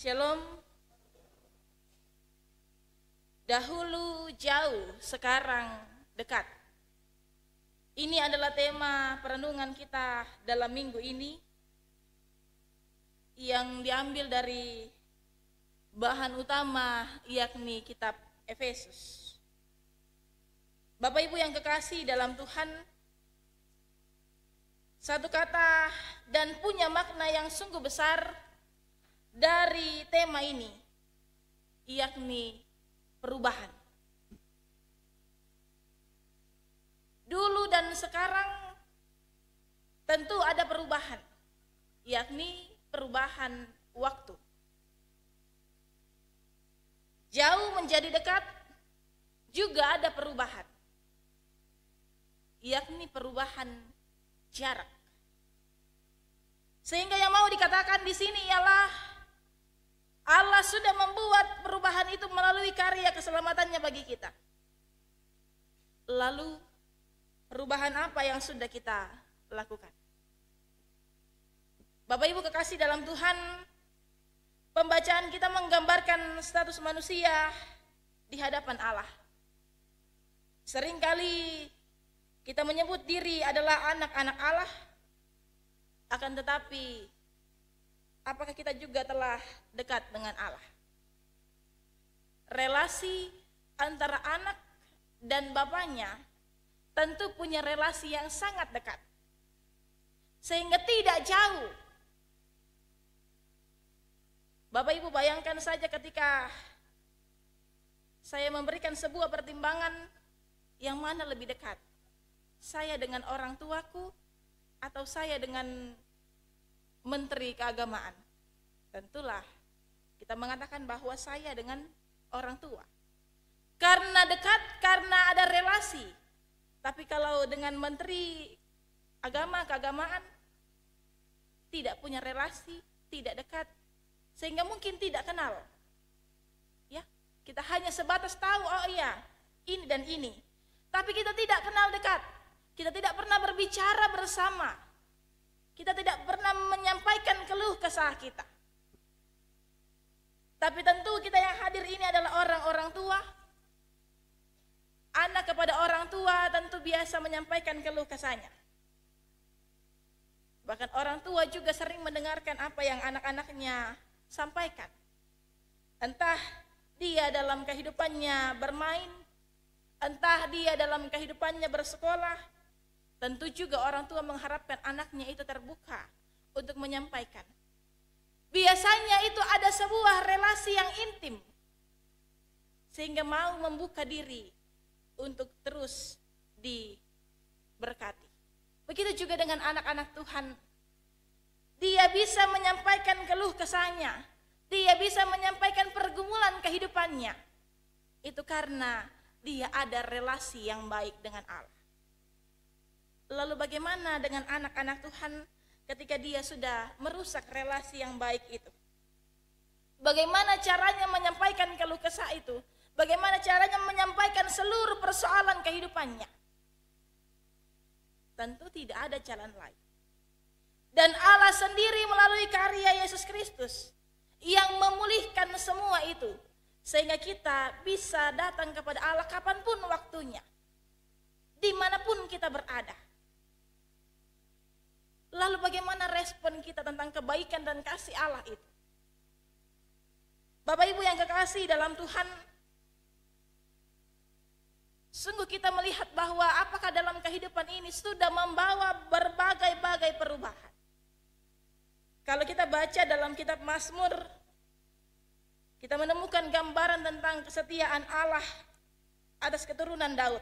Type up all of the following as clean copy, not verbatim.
Shalom. Dahulu jauh, sekarang dekat. Ini adalah tema perenungan kita dalam minggu ini yang diambil dari bahan utama yakni kitab Efesus. Bapak Ibu yang kekasih dalam Tuhan, satu kata dan punya makna yang sungguh besar dari tema ini yakni perubahan. Dulu dan sekarang tentu ada perubahan, yakni perubahan waktu. Jauh menjadi dekat juga ada perubahan, yakni perubahan jarak. Sehingga yang mau dikatakan di sini ialah Allah sudah membuat perubahan itu melalui karya keselamatannya bagi kita. Lalu perubahan apa yang sudah kita lakukan? Bapak Ibu kekasih dalam Tuhan, pembacaan kita menggambarkan status manusia di hadapan Allah. Seringkali kita menyebut diri adalah anak-anak Allah, akan tetapi apakah kita juga telah dekat dengan Allah? Relasi antara anak dan bapaknya tentu punya relasi yang sangat dekat, sehingga tidak jauh. Bapak Ibu bayangkan saja ketika saya memberikan sebuah pertimbangan, yang mana lebih dekat? Saya dengan orang tuaku atau saya dengan menteri keagamaan? Tentulah kita mengatakan bahwa saya dengan orang tua. Karena dekat, karena ada relasi. Tapi kalau dengan menteri agama, keagamaan, tidak punya relasi, tidak dekat, sehingga mungkin tidak kenal. Ya, kita hanya sebatas tahu, oh iya, ini dan ini. Tapi kita tidak kenal dekat. Kita tidak pernah berbicara bersama. Kita tidak pernah menyampaikan keluh kesah kita. Tapi tentu kita yang hadir ini adalah orang-orang tua. Anak kepada orang tua tentu biasa menyampaikan keluh kesahnya. Bahkan orang tua juga sering mendengarkan apa yang anak-anaknya sampaikan. Entah dia dalam kehidupannya bermain, entah dia dalam kehidupannya bersekolah, tentu juga orang tua mengharapkan anaknya itu terbuka untuk menyampaikan. Biasanya itu ada sebuah relasi yang intim, sehingga mau membuka diri untuk terus diberkati. Begitu juga dengan anak-anak Tuhan. Dia bisa menyampaikan keluh kesahnya, dia bisa menyampaikan pergumulan kehidupannya. Itu karena dia ada relasi yang baik dengan Allah. Lalu bagaimana dengan anak-anak Tuhan ketika dia sudah merusak relasi yang baik itu? Bagaimana caranya menyampaikan keluh kesah itu? Bagaimana caranya menyampaikan seluruh persoalan kehidupannya? Tentu tidak ada jalan lain. Dan Allah sendiri melalui karya Yesus Kristus yang memulihkan semua itu, sehingga kita bisa datang kepada Allah kapanpun waktunya, dimanapun kita berada. Lalu bagaimana respon kita tentang kebaikan dan kasih Allah itu? Bapak Ibu yang kekasih dalam Tuhan, sungguh kita melihat bahwa apakah dalam kehidupan ini sudah membawa berbagai-bagai perubahan. Kalau kita baca dalam kitab Mazmur, kita menemukan gambaran tentang kesetiaan Allah atas keturunan Daud.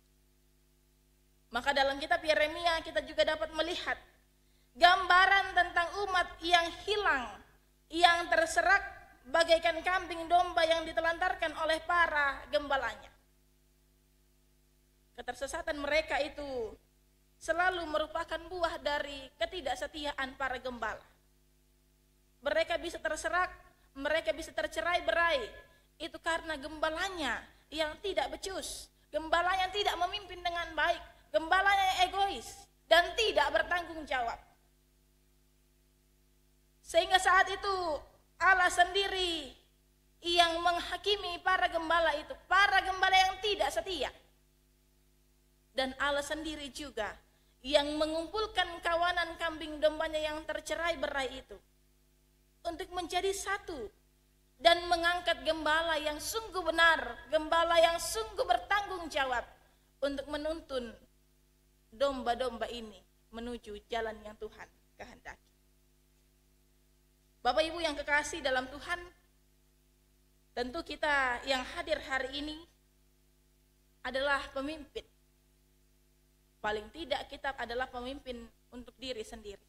Maka dalam kitab Yeremia kita juga dapat melihat gambaran tentang umat yang hilang, yang terserak bagaikan kambing domba yang ditelantarkan oleh para gembalanya. Ketersesatan mereka itu selalu merupakan buah dari ketidaksetiaan para gembala. Mereka bisa terserak, mereka bisa tercerai-berai, itu karena gembalanya yang tidak becus, gembala yang tidak memimpin dengan baik, gembala yang egois dan tidak bertanggung jawab. Sehingga saat itu Allah sendiri yang menghakimi para gembala itu, para gembala yang tidak setia. Dan Allah sendiri juga yang mengumpulkan kawanan kambing dombanya yang tercerai-berai itu untuk menjadi satu dan mengangkat gembala yang sungguh benar, gembala yang sungguh bertanggung jawab untuk menuntun domba-domba ini menuju jalan yang Tuhan kehendaki. Bapak Ibu yang kekasih dalam Tuhan, tentu kita yang hadir hari ini adalah pemimpin. Paling tidak kita adalah pemimpin untuk diri sendiri.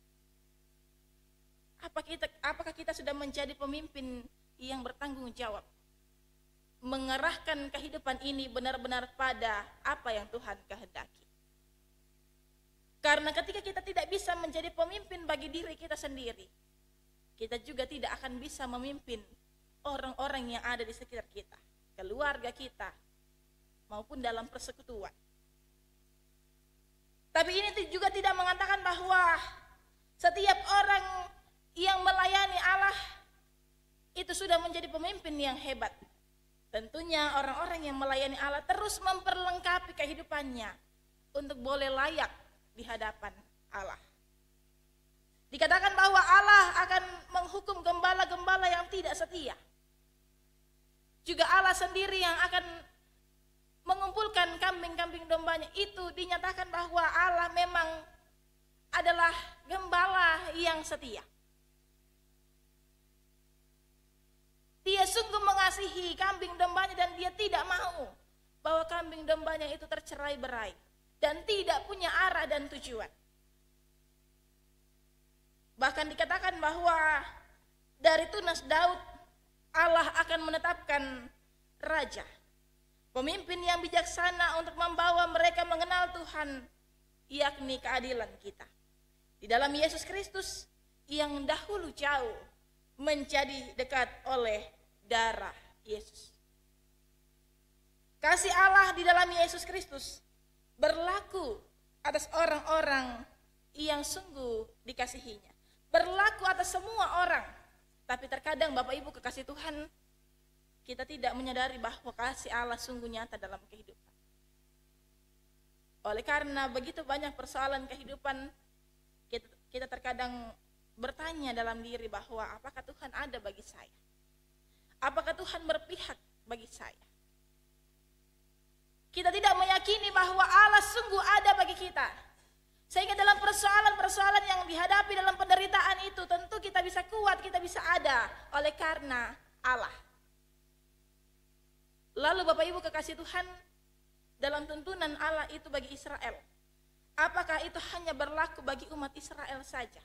Apakah kita sudah menjadi pemimpin yang bertanggung jawab? Mengerahkan kehidupan ini benar-benar pada apa yang Tuhan kehendaki. Karena ketika kita tidak bisa menjadi pemimpin bagi diri kita sendiri, kita juga tidak akan bisa memimpin orang-orang yang ada di sekitar kita, keluarga kita, maupun dalam persekutuan. Tapi ini juga tidak mengatakan bahwa setiap orang yang melayani Allah itu sudah menjadi pemimpin yang hebat. Tentunya orang-orang yang melayani Allah terus memperlengkapi kehidupannya untuk boleh layak di hadapan Allah. Dikatakan bahwa Allah akan menghukum gembala-gembala yang tidak setia. Juga Allah sendiri yang akan mengumpulkan kambing-kambing dombanya. Itu dinyatakan bahwa Allah memang adalah gembala yang setia. Dia sungguh mengasihi kambing dombanya dan dia tidak mau bahwa kambing dombanya itu tercerai-berai dan tidak punya arah dan tujuan. Bahkan dikatakan bahwa dari tunas Daud Allah akan menetapkan raja, pemimpin yang bijaksana untuk membawa mereka mengenal Tuhan, yakni keadilan kita. Di dalam Yesus Kristus yang dahulu jauh menjadi dekat oleh darah Yesus. Kasih Allah di dalam Yesus Kristus berlaku atas orang-orang yang sungguh dikasihinya. Berlaku atas semua orang. Tapi terkadang Bapak Ibu kekasih Tuhan, kita tidak menyadari bahwa kasih Allah sungguh nyata dalam kehidupan. Oleh karena begitu banyak persoalan kehidupan, kita terkadang bertanya dalam diri bahwa apakah Tuhan ada bagi saya? Apakah Tuhan berpihak bagi saya? Kita tidak meyakini bahwa Allah sungguh ada bagi kita. Sehingga dalam persoalan-persoalan yang dihadapi dalam penderitaan itu, tentu kita bisa kuat, kita bisa ada oleh karena Allah. Lalu Bapak Ibu kekasih Tuhan, dalam tuntunan Allah itu bagi Israel, apakah itu hanya berlaku bagi umat Israel saja?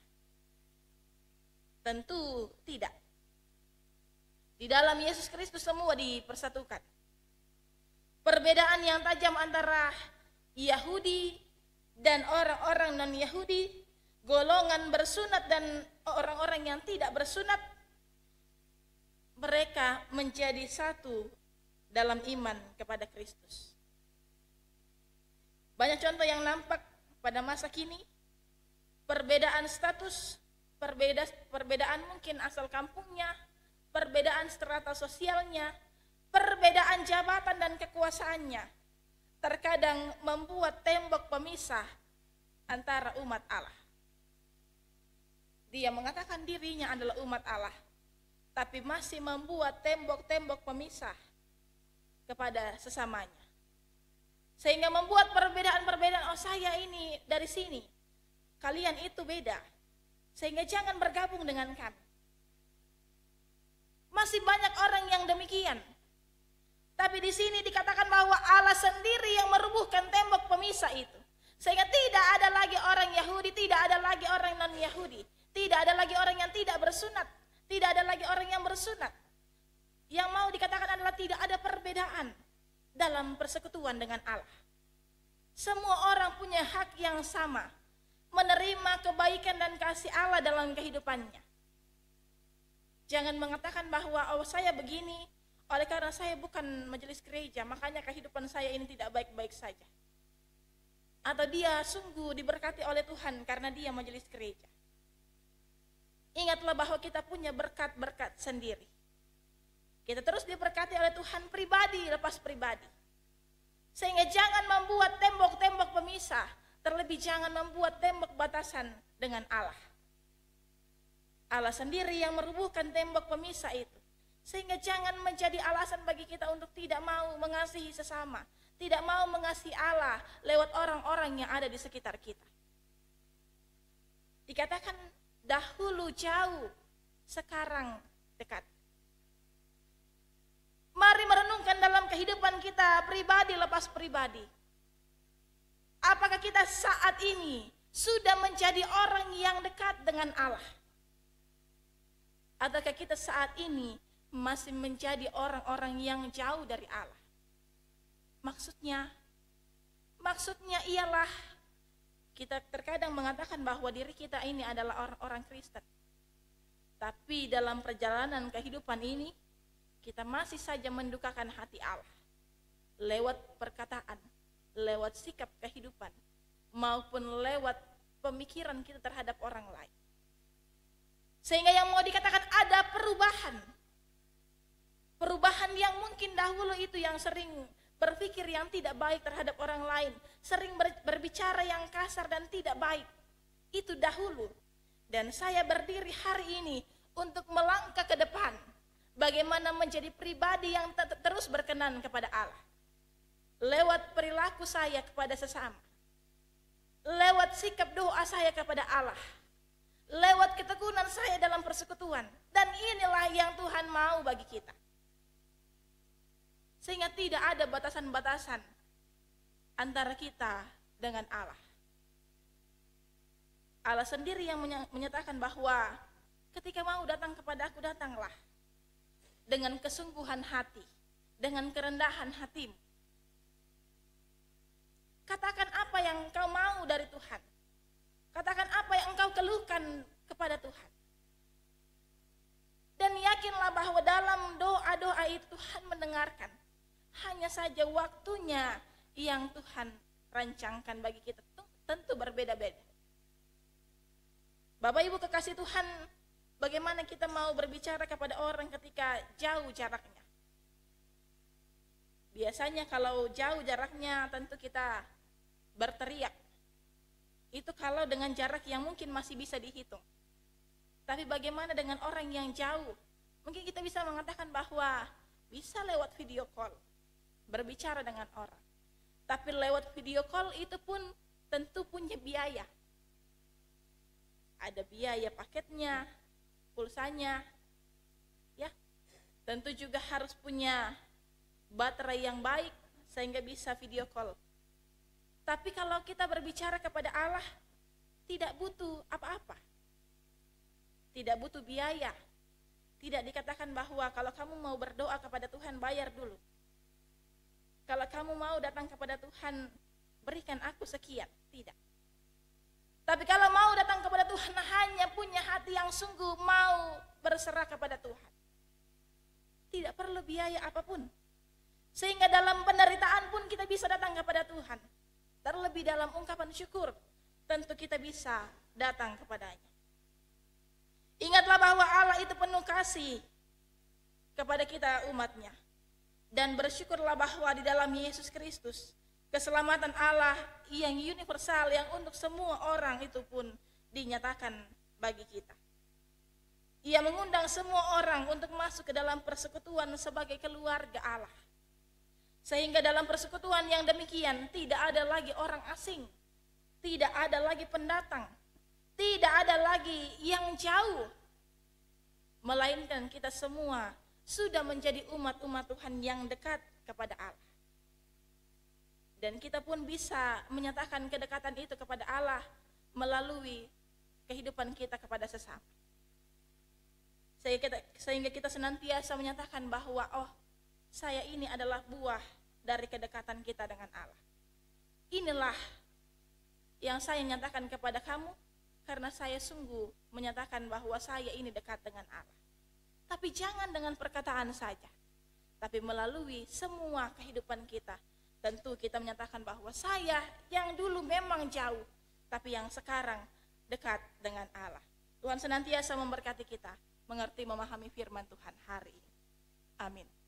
Tentu tidak. Di dalam Yesus Kristus semua dipersatukan. Perbedaan yang tajam antara Yahudi dan orang-orang non-Yahudi, golongan bersunat dan orang-orang yang tidak bersunat, mereka menjadi satu dalam iman kepada Kristus. Banyak contoh yang nampak pada masa kini, perbedaan status, perbedaan mungkin asal kampungnya, perbedaan strata sosialnya, perbedaan jabatan dan kekuasaannya, terkadang membuat tembok pemisah antara umat Allah. Dia mengatakan dirinya adalah umat Allah, tapi masih membuat tembok-tembok pemisah kepada sesamanya. Sehingga membuat perbedaan-perbedaan, oh saya ini dari sini, kalian itu beda. Sehingga jangan bergabung dengan kami. Masih banyak orang yang demikian. Tapi di sini dikatakan bahwa Allah sendiri yang merubuhkan tembok pemisah itu. Sehingga tidak ada lagi orang Yahudi, tidak ada lagi orang non-Yahudi. Tidak ada lagi orang yang tidak bersunat. Tidak ada lagi orang yang bersunat. Yang mau dikatakan adalah tidak ada perbedaan dalam persekutuan dengan Allah. Semua orang punya hak yang sama, menerima kebaikan dan kasih Allah dalam kehidupannya. Jangan mengatakan bahwa oh saya begini, oleh karena saya bukan majelis gereja, makanya kehidupan saya ini tidak baik-baik saja. Atau dia sungguh diberkati oleh Tuhan karena dia majelis gereja. Ingatlah bahwa kita punya berkat-berkat sendiri. Kita terus diberkati oleh Tuhan pribadi lepas pribadi. Sehingga jangan membuat tembok-tembok pemisah, terlebih jangan membuat tembok batasan dengan Allah. Allah sendiri yang merubuhkan tembok pemisah itu. Sehingga jangan menjadi alasan bagi kita untuk tidak mau mengasihi sesama, tidak mau mengasihi Allah lewat orang-orang yang ada di sekitar kita. Dikatakan dahulu jauh, sekarang dekat. Mari merenungkan dalam kehidupan kita pribadi lepas pribadi. Apakah kita saat ini sudah menjadi orang yang dekat dengan Allah? Ataukah kita saat ini masih menjadi orang-orang yang jauh dari Allah? Maksudnya ialah kita terkadang mengatakan bahwa diri kita ini adalah orang-orang Kristen. Tapi dalam perjalanan kehidupan ini, kita masih saja mendukakan hati Allah. Lewat perkataan, lewat sikap kehidupan, maupun lewat pemikiran kita terhadap orang lain. Sehingga yang mau dikatakan ada perubahan. Perubahan yang mungkin dahulu itu yang sering berpikir yang tidak baik terhadap orang lain, sering berbicara yang kasar dan tidak baik. Itu dahulu. Dan saya berdiri hari ini untuk melangkah ke depan. Bagaimana menjadi pribadi yang terus berkenan kepada Allah. Lewat perilaku saya kepada sesama. Lewat sikap doa saya kepada Allah. Lewat ketekunan saya dalam persekutuan. Dan inilah yang Tuhan mau bagi kita. Sehingga tidak ada batasan-batasan antara kita dengan Allah. Allah sendiri yang menyatakan bahwa ketika mau datang kepada aku, datanglah dengan kesungguhan hati, dengan kerendahan hatimu. Katakan apa yang engkau mau dari Tuhan. Katakan apa yang engkau keluhkan kepada Tuhan. Dan yakinlah bahwa dalam doa-doa itu Tuhan mendengarkan. Hanya saja waktunya yang Tuhan rancangkan bagi kita tentu berbeda-beda. Bapak Ibu kekasih Tuhan, bagaimana kita mau berbicara kepada orang ketika jauh jaraknya? Biasanya kalau jauh jaraknya tentu kita berteriak. Itu kalau dengan jarak yang mungkin masih bisa dihitung. Tapi bagaimana dengan orang yang jauh? Mungkin kita bisa mengatakan bahwa bisa lewat video call berbicara dengan orang. Tapi lewat video call itu pun tentu punya biaya. Ada biaya paketnya, pulsanya, ya. Tentu juga harus punya baterai yang baik sehingga bisa video call. Tapi kalau kita berbicara kepada Allah, tidak butuh apa-apa. Tidak butuh biaya. Tidak dikatakan bahwa kalau kamu mau berdoa kepada Tuhan, bayar dulu. Kalau kamu mau datang kepada Tuhan, berikan aku sekian. Tidak. Tapi kalau mau datang kepada Tuhan, hanya punya hati yang sungguh mau berserah kepada Tuhan. Tidak perlu biaya apapun. Sehingga dalam penderitaan pun kita bisa datang kepada Tuhan. Terlebih dalam ungkapan syukur, tentu kita bisa datang kepadanya. Ingatlah bahwa Allah itu penuh kasih kepada kita umatnya. Dan bersyukurlah bahwa di dalam Yesus Kristus, keselamatan Allah yang universal, yang untuk semua orang itu pun dinyatakan bagi kita. Ia mengundang semua orang untuk masuk ke dalam persekutuan sebagai keluarga Allah. Sehingga dalam persekutuan yang demikian tidak ada lagi orang asing, tidak ada lagi pendatang, tidak ada lagi yang jauh, melainkan kita semua sudah menjadi umat-umat Tuhan yang dekat kepada Allah. Dan kita pun bisa menyatakan kedekatan itu kepada Allah melalui kehidupan kita kepada sesama. Sehingga kita senantiasa menyatakan bahwa saya ini adalah buah dari kedekatan kita dengan Allah. Inilah yang saya nyatakan kepada kamu karena saya sungguh menyatakan bahwa saya ini dekat dengan Allah. Tapi jangan dengan perkataan saja, tapi melalui semua kehidupan kita. Tentu kita menyatakan bahwa saya yang dulu memang jauh, tapi yang sekarang dekat dengan Allah. Tuhan senantiasa memberkati kita, mengerti memahami firman Tuhan hari ini. Amin.